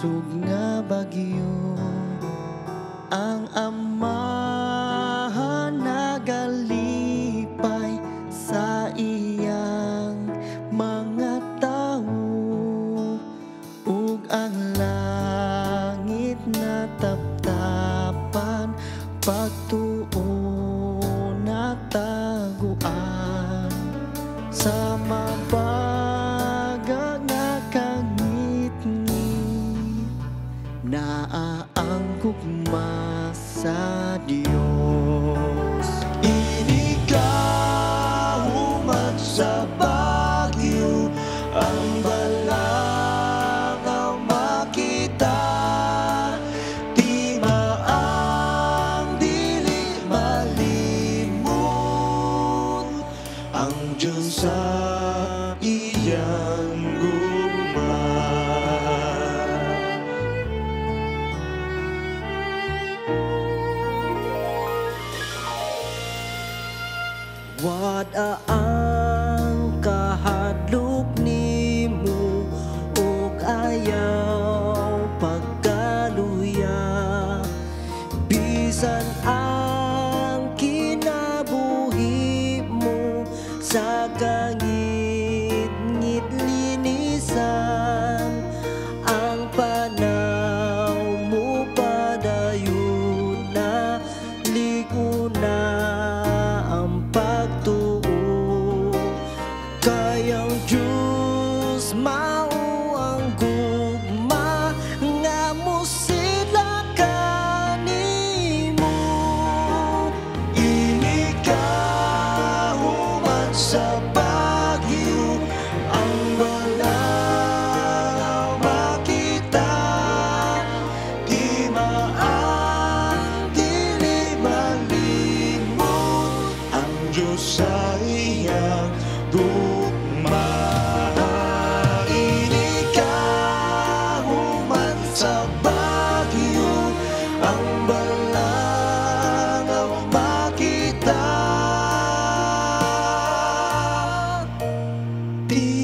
Kusog nga bagyo ang amahan nagalipay sa iyang mga tawo, ug ang langit na taptapan pagtuo na taguan sa mabaga nga kangit-ngit. Naa ang gugma sa Dios. Inigahuman sa bagyo ang balangaw makita, di maang dili malimot ang Diyos sa iyang gugma. Wada ang kahadlok nimo ug ayaw pagkaluya, bisan ang kinabuhi mo sa kangit-ngit linisan, ang panaw mo padayon na ligo na ang pagtuo. Kayang Diyos mao ang gugma nga musila kanimo. Inigahuman sa bagyo ang balangaw makita, di maang dili malimot ang Diyos sa iyang gugma. Inigahuman sa bagyo ang balangaw makita, di